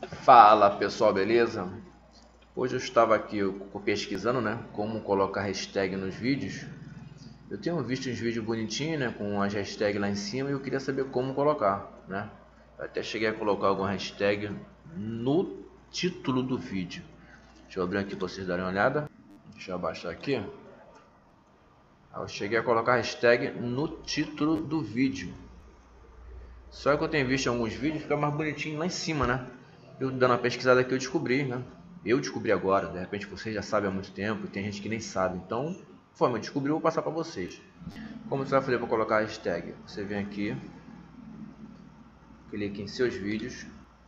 Fala pessoal, beleza? Hoje eu estava aqui pesquisando, né, como colocar hashtag nos vídeos. Eu tenho visto uns vídeos bonitinhos, né, com as hashtags lá em cima e eu queria saber como colocar, né? Eu até cheguei a colocar alguma hashtag no título do vídeo. Deixa eu abrir aqui para vocês darem uma olhada. Deixa eu abaixar aqui. Eu cheguei a colocar hashtag no título do vídeo. Só que eu tenho visto em alguns vídeos fica mais bonitinho lá em cima, né? Eu dando uma pesquisada aqui eu descobri, né? Eu descobri agora, de repente vocês já sabem há muito tempo, e tem gente que nem sabe. Então, conforme eu descobri, eu vou passar para vocês. Como você vai fazer para colocar a hashtag? Você vem aqui, clica em seus vídeos,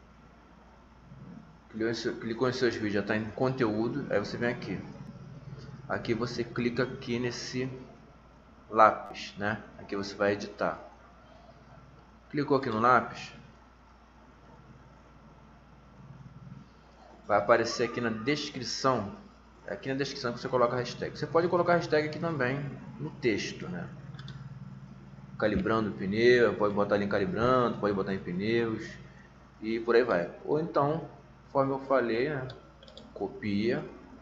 clicou em seus vídeos, já está em conteúdo, aí você vem aqui. Aqui você clica aqui nesse lápis, né? Aqui você vai editar. Clicou aqui no lápis, vai aparecer aqui na descrição. Aqui na descrição que você coloca a hashtag. Você pode colocar a hashtag aqui também no texto, né? Calibrando o pneu, pode botar ali em calibrando, pode botar em pneus e por aí vai. Ou então, conforme eu falei, né? Copia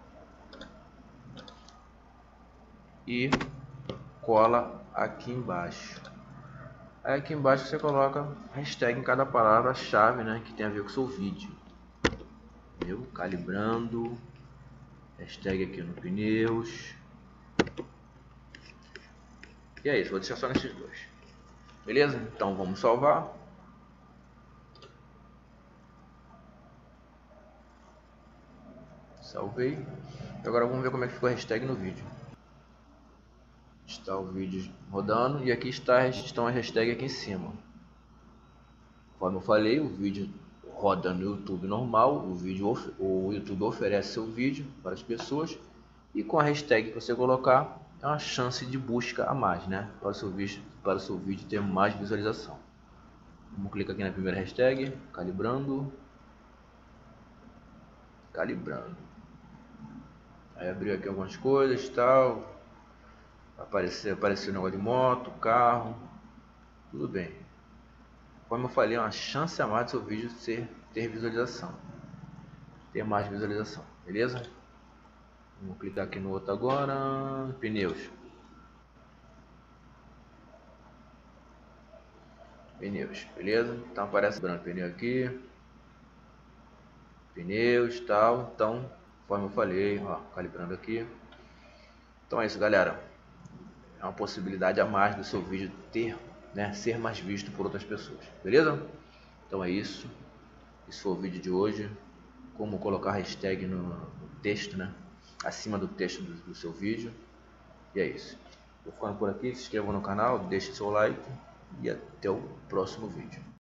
e cola aqui embaixo. Aí aqui embaixo você coloca hashtag em cada palavra-chave, né? Que tem a ver com o seu vídeo. Entendeu? Calibrando, hashtag aqui no pneus. E é isso, vou deixar só nesses dois. Beleza? Então vamos salvar. Salvei. Agora vamos ver como é que ficou a hashtag no vídeo. Está o vídeo rodando e aqui estão as hashtags aqui em cima. Como eu falei, o vídeo roda no YouTube normal, o YouTube oferece seu vídeo para as pessoas e com a hashtag que você colocar é uma chance de busca a mais, né? Para o seu vídeo ter mais visualização. Vamos clicar aqui na primeira hashtag, calibrando. Aí abriu aqui algumas coisas e tal. Apareceu um negócio de moto, carro, tudo bem. Como eu falei, é uma chance a mais do seu vídeo ter visualização, ter mais visualização, beleza? Vamos clicar aqui no outro agora, pneus, beleza? Então aparece branco pneu aqui, pneus, tal. Então, conforme eu falei, ó, calibrando aqui. Então é isso, galera. É uma possibilidade a mais do seu vídeo ser mais visto por outras pessoas, beleza? Então é isso. Esse foi o vídeo de hoje. Como colocar hashtag no texto, né? Acima do texto do seu vídeo. E é isso. Vou ficando por aqui. Se inscreva no canal, deixe seu like e até o próximo vídeo.